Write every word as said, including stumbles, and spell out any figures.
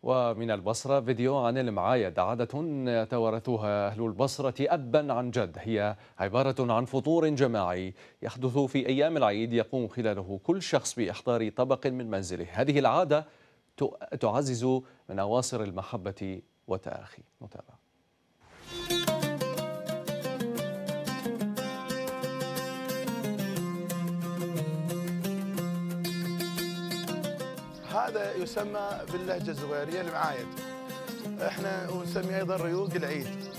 ومن البصرة فيديو عن المعايد، عادة يتوارثها أهل البصرة أبا عن جد. هي عبارة عن فطور جماعي يحدث في أيام العيد، يقوم خلاله كل شخص بإحضار طبق من منزله. هذه العادة تعزز من أواصر المحبة والتآخي. نتابع. هذا يسمى باللهجة الزغيرية المعايد، احنا ونسميه ايضا ريوق العيد.